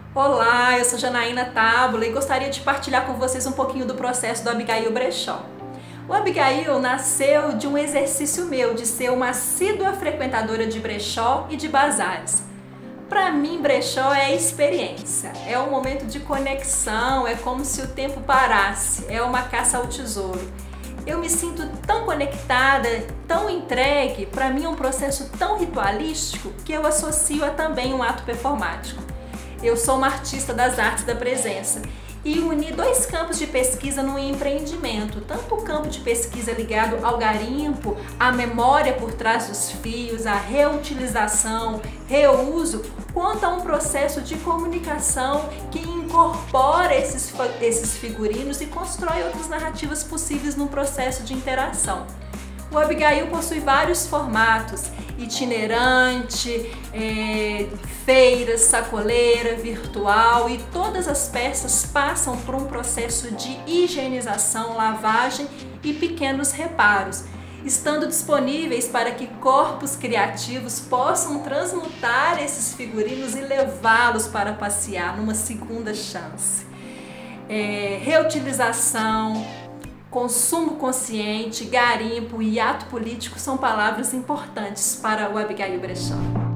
Olá, eu sou Janaína Tábula e gostaria de partilhar com vocês um pouquinho do processo do Abigail Brechó. O Abigail nasceu de um exercício meu de ser uma assídua frequentadora de brechó e de bazares. Para mim, brechó é experiência, é um momento de conexão, é como se o tempo parasse, é uma caça ao tesouro. Eu me sinto tão conectada, tão entregue, para mim é um processo tão ritualístico que eu associo a também um ato performático. Eu sou uma artista das artes da presença e uni dois campos de pesquisa no empreendimento, tanto o campo de pesquisa ligado ao garimpo, à memória por trás dos fios, à reutilização, reuso, quanto a um processo de comunicação que incorpora esses figurinos e constrói outras narrativas possíveis num processo de interação. O Abigail possui vários formatos: itinerante, feiras, sacoleira, virtual, e todas as peças passam por um processo de higienização, lavagem e pequenos reparos, estando disponíveis para que corpos criativos possam transmutar esses figurinos e levá-los para passear numa segunda chance. Reutilização, consumo consciente, garimpo e ato político são palavras importantes para o Abigail Brechó.